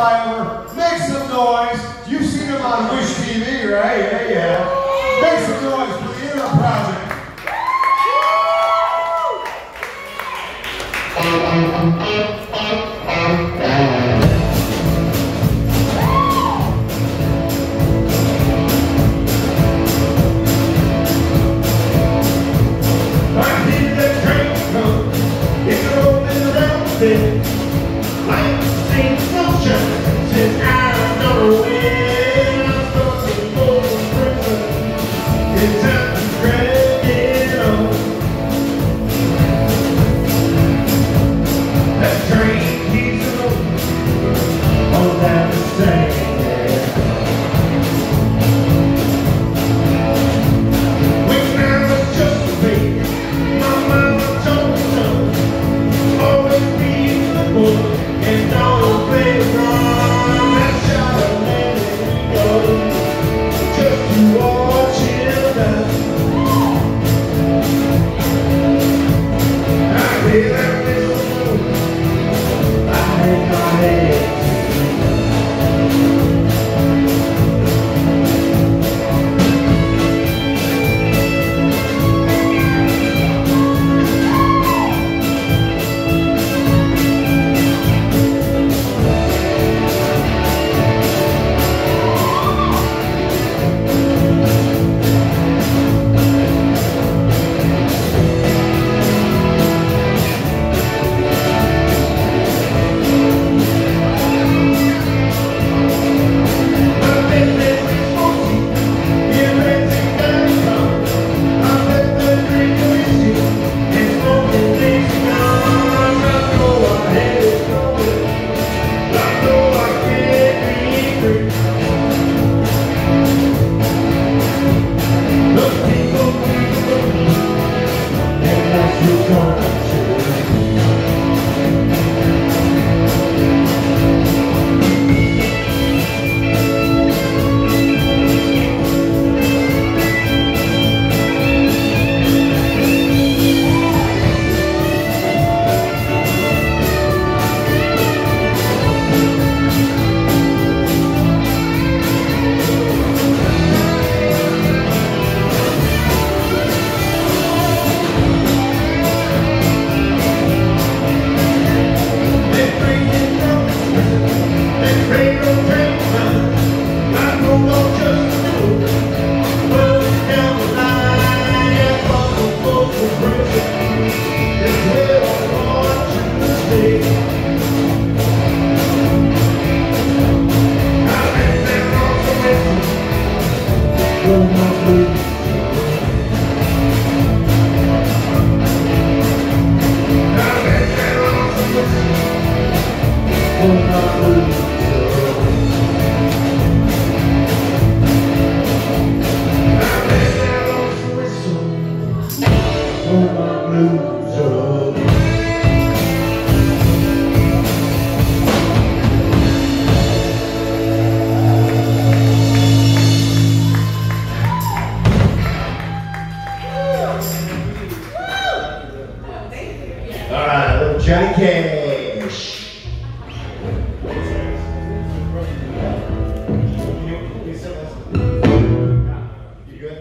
Flyover. Make some noise. You've seen them on Wish TV, right? Yeah. Make some noise for the Interim project. I hear that train come. It's rolling around the bend. I ain't seen sunshine since I know when I'm fucking over prison. It's time to drag it on. That train keeps rolling all down the same. When I was just a baby, my mama told me so. Always be the boy and don't play wrong. That shot of let it go, just to watch him die. I hear that whistle, I hang my head. Alright, little Johnny Cash. You good?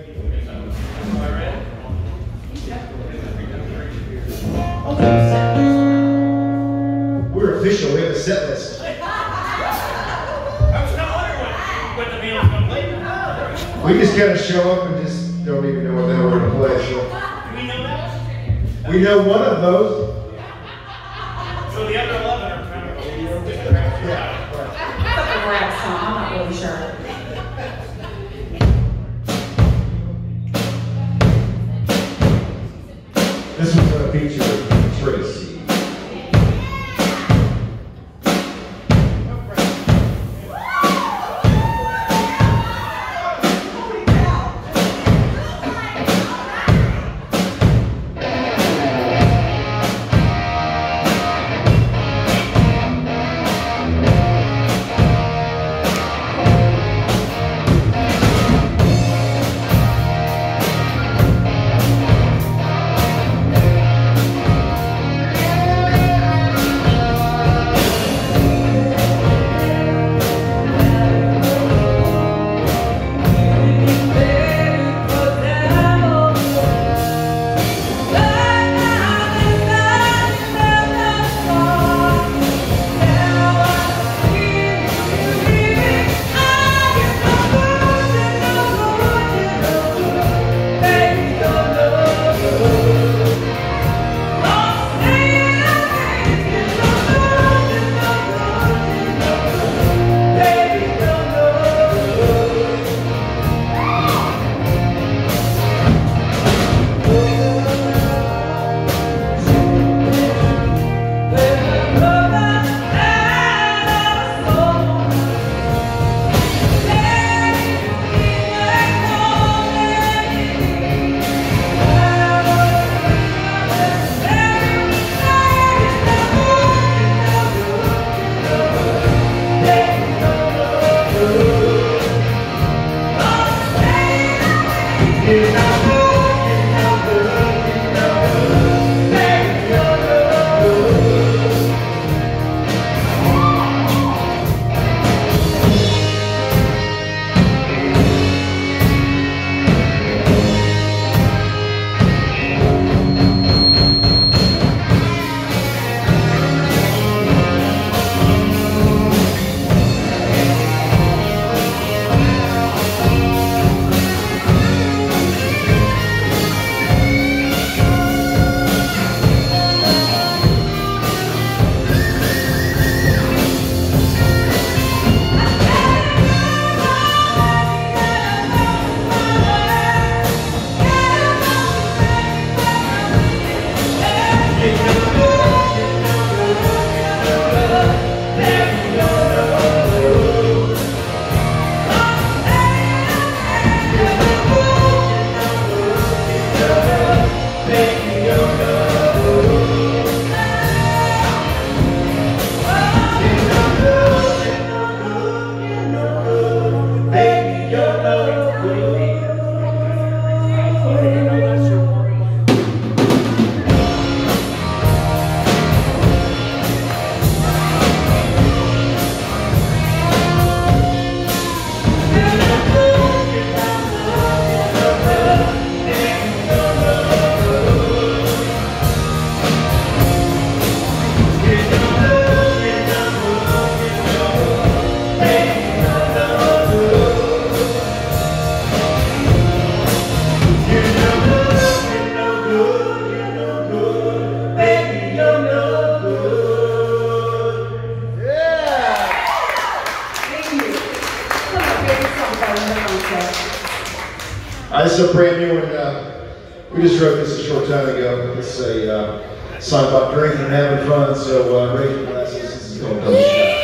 We're official, we have a set list. I was not wondering what the meal was going to play. We just gotta show up and just don't even know what the hell we're gonna play. So. Do we know that? We know one of those. So the other 11 are kind of Yeah. That's a rap song, I'm not really sure. This one's gonna feature Tracy. This is a brand new one. We just wrote this a short time ago. It's a song about drinking and having fun, so raise your glasses. This is called Double Shot.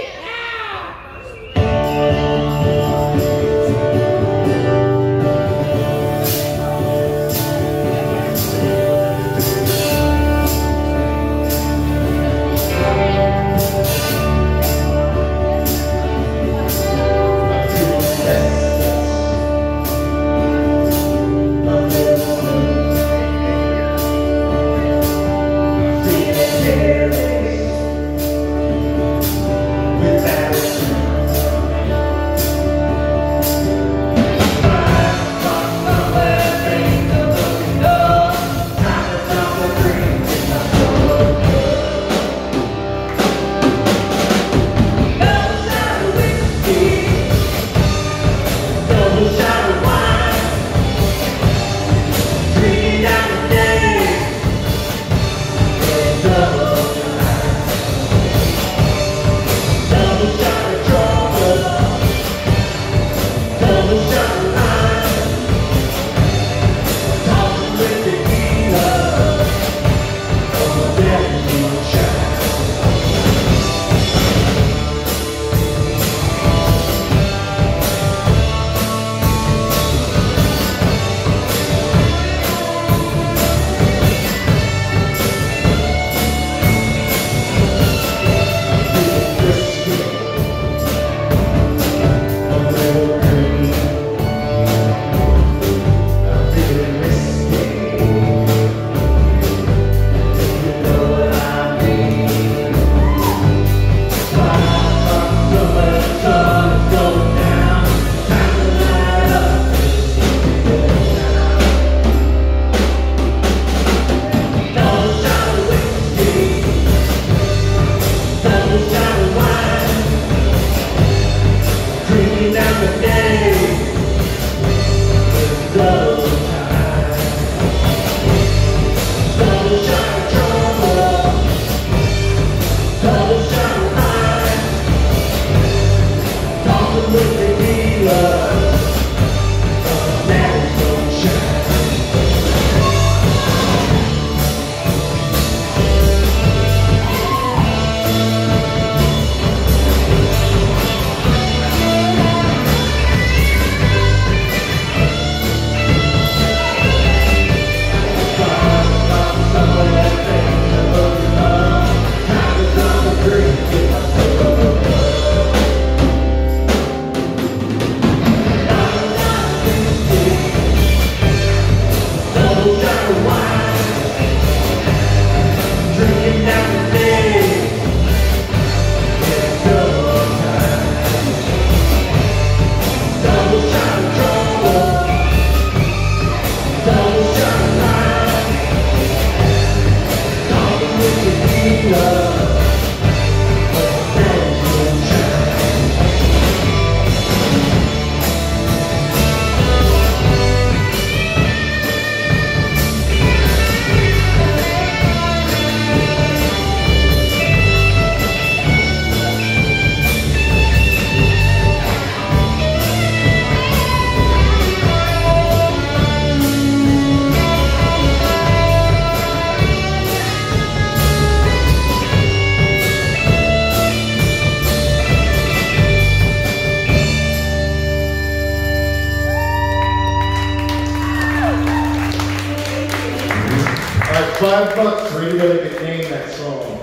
$5 for anybody that can name that song.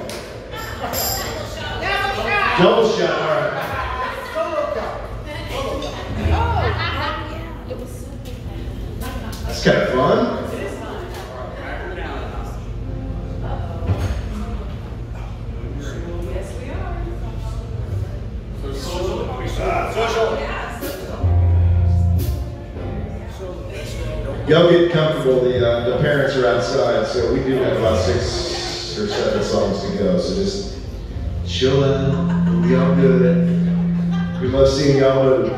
Double shot, all right. That's kind of fun. Y'all get comfortable. The parents are outside, so we do have about 6 or 7 songs to go. So just chill out. We'll be all good. We love seeing y'all move.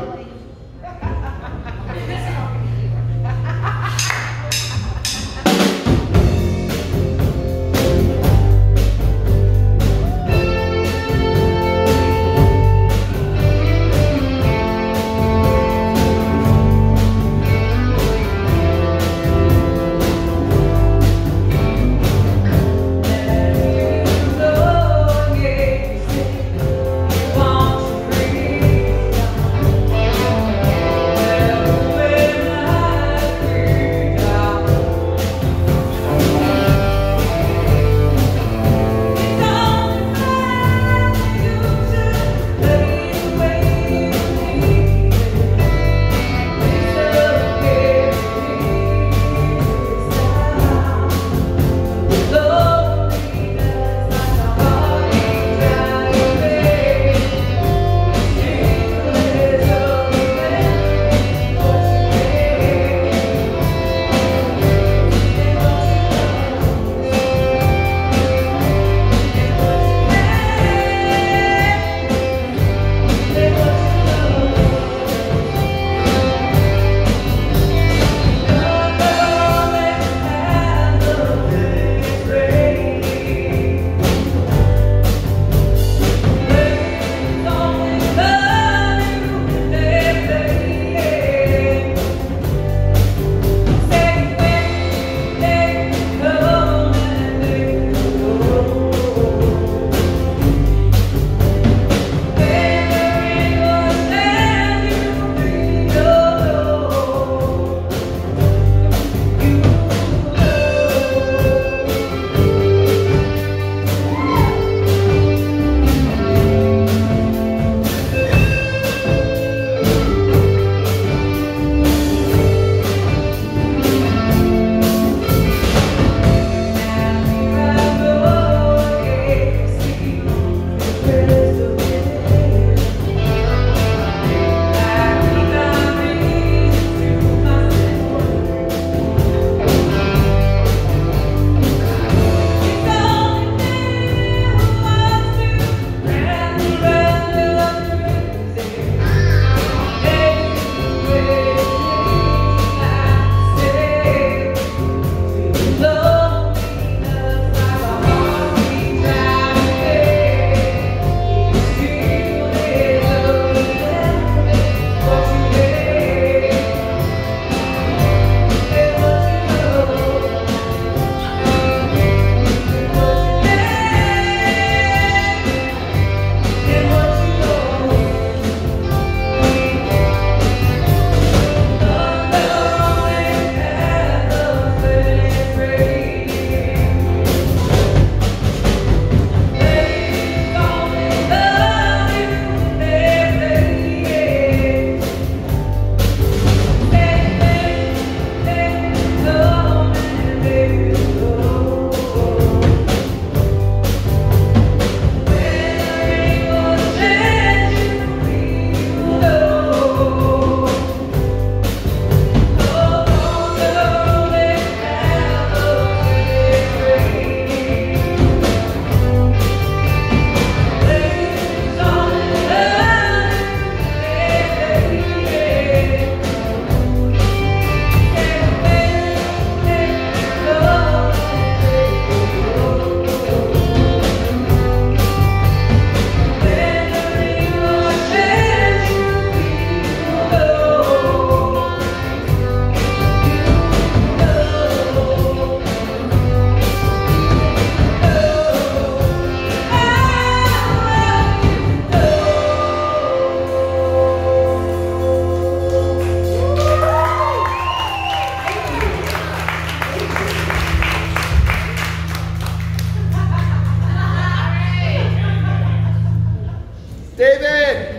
David!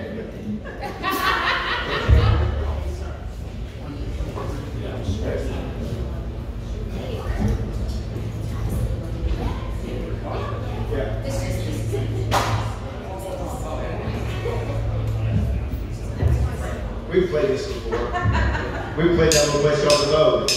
We've played this before. We've played that little place called the Vogue.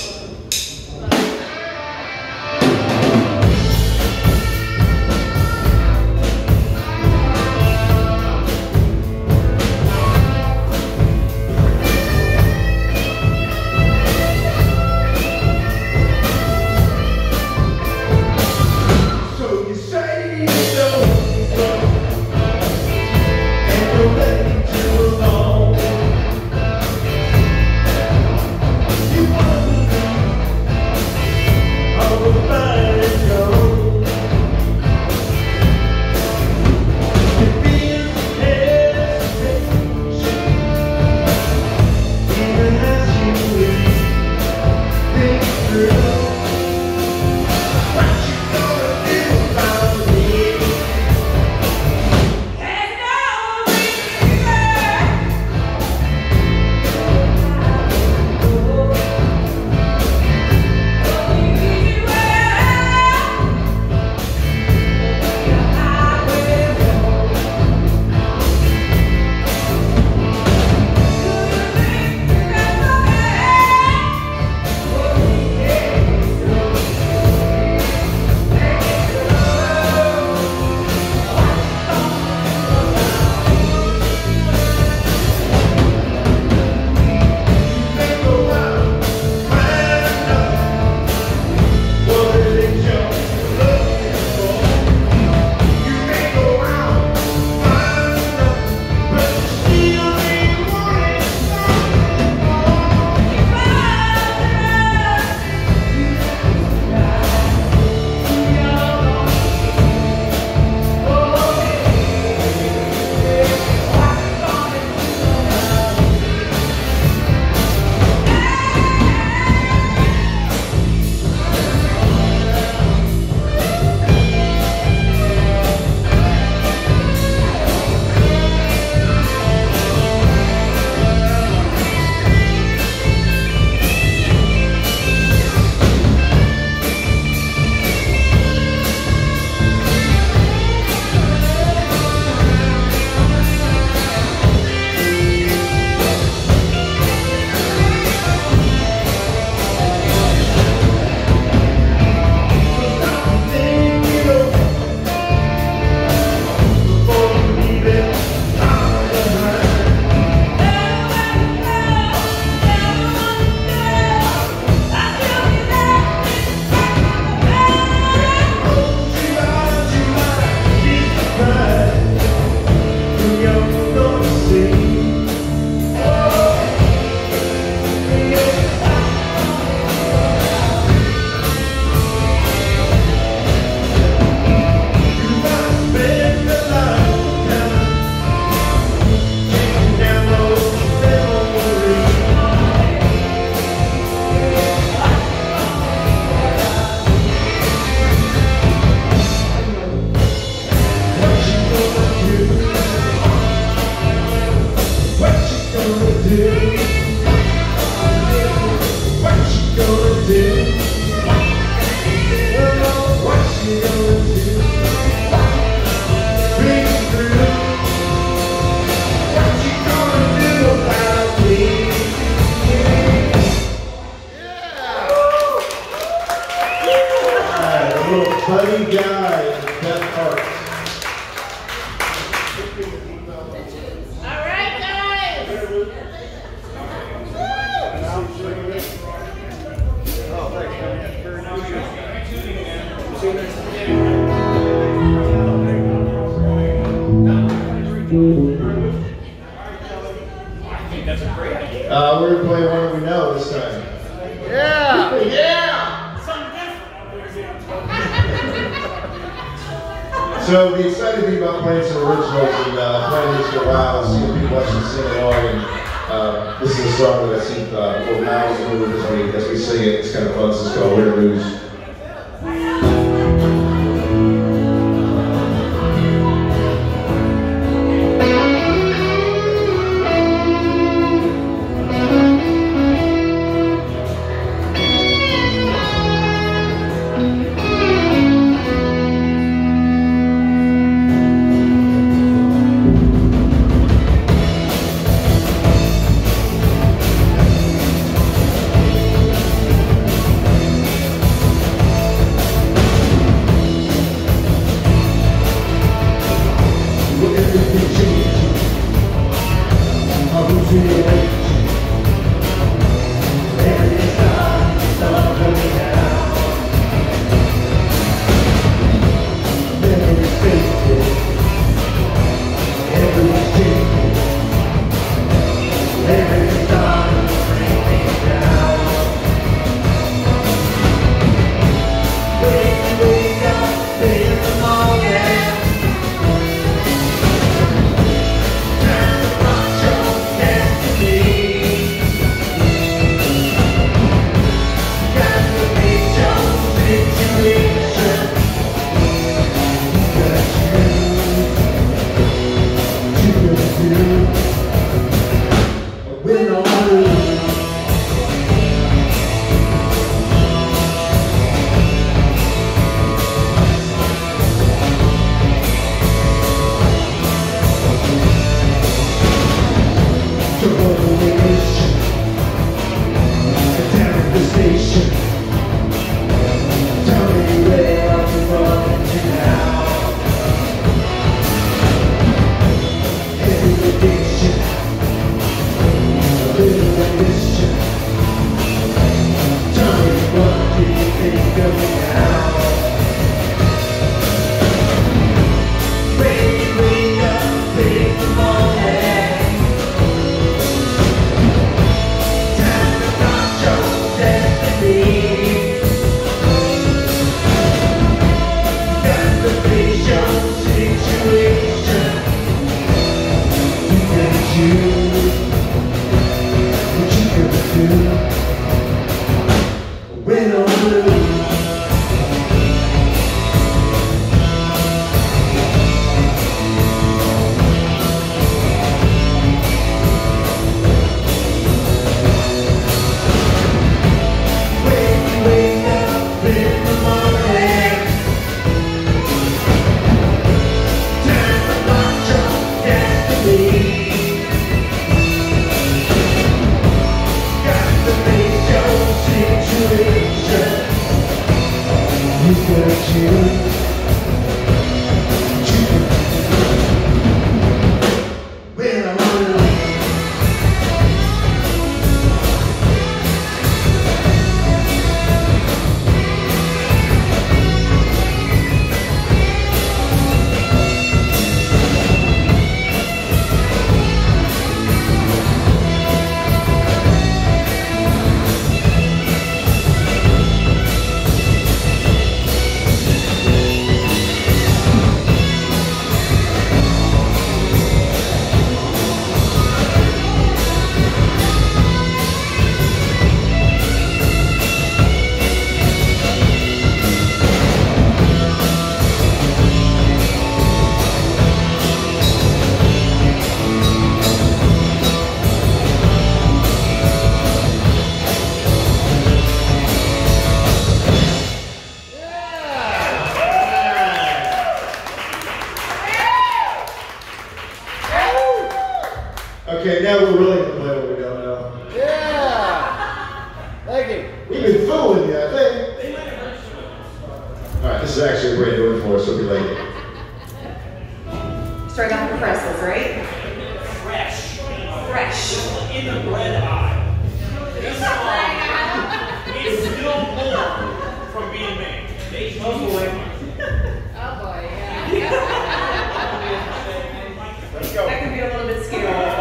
Buddy Guy and Beth Hart. All right, guys. I think that's a great idea. We're going to play one that we know this time. Yeah! Yeah! So the exciting thing about playing some originals and playing these for a while is seeing people actually sing along. And this is a song that I see what Mal's doing as we sing it. It's kind of fun. This is called Win or Lose. Okay, now we're really gonna play what we don't know. Yeah. Thank you. We've been fooling you, I think. Alright, this is actually a great doing for us, so be late. Straight off the presses, right? Fresh. Fresh. In the bread aisle. This song is still born from being made. Oh boy. Oh boy, yeah. Let's go. That could be a little bit scary.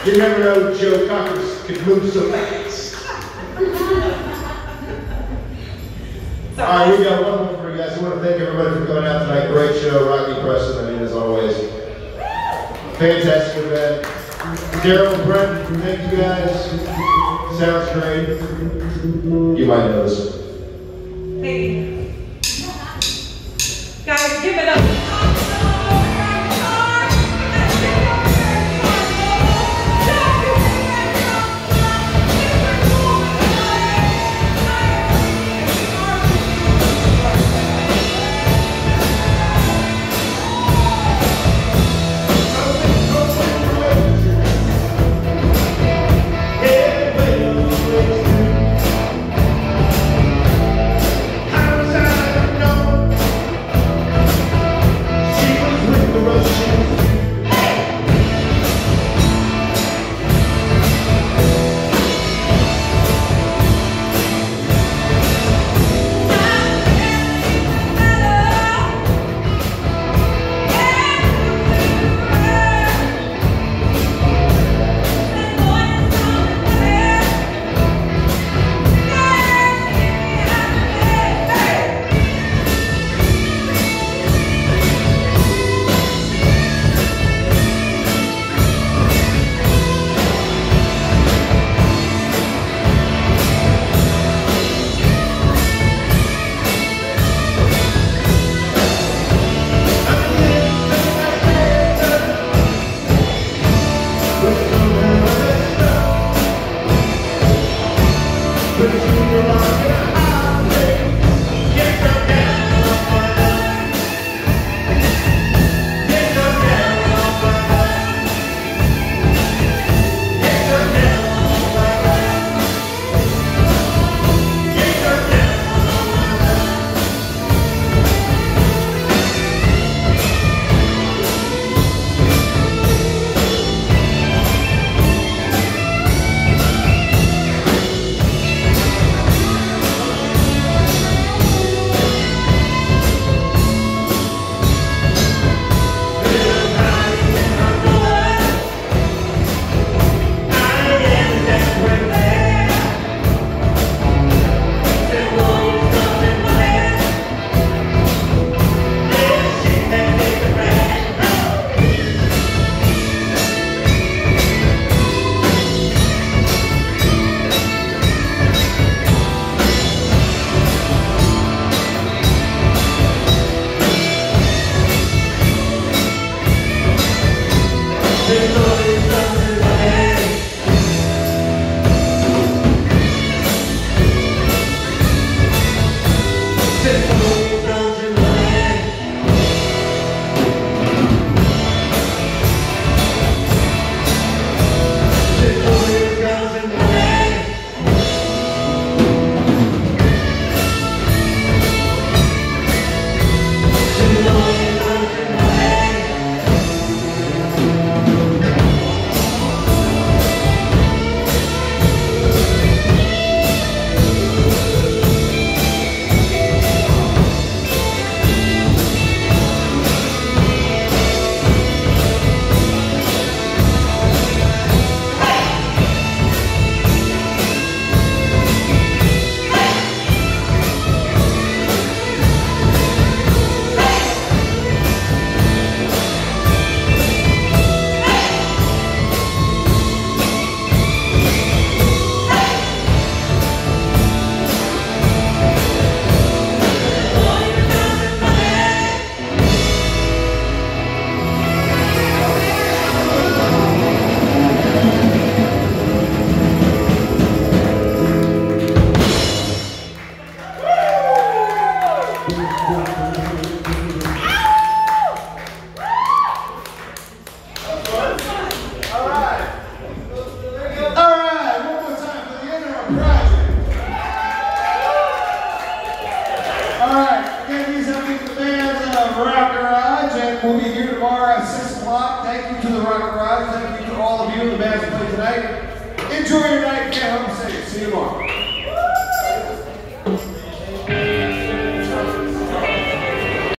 You never know Joe Cockers could move so fast. Alright, we got one more for you guys. I want to thank everybody for coming out tonight. Great show, Rocky Preston, I mean, as always. Fantastic event. Daryl and Brent, thank you guys. Sounds great. You might know this. Thank you. Guys, give it up. We'll be here tomorrow at 6 o'clock. Thank you to the Rock Garage. Thank you to all of you in the bands who played tonight. Enjoy your night. Get home safe. See you tomorrow.